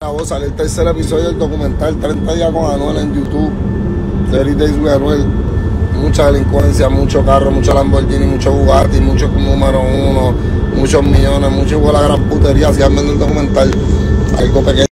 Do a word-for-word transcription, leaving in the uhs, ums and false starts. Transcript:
Sale el tercer episodio del documental treinta días con Anuel en YouTube. thirty days with Anuel. Mucha delincuencia, mucho carro, mucho Lamborghini, mucho Bugatti, mucho número uno, muchos millones, mucho igual a la gran putería. Si viendo el documental, algo pequeño.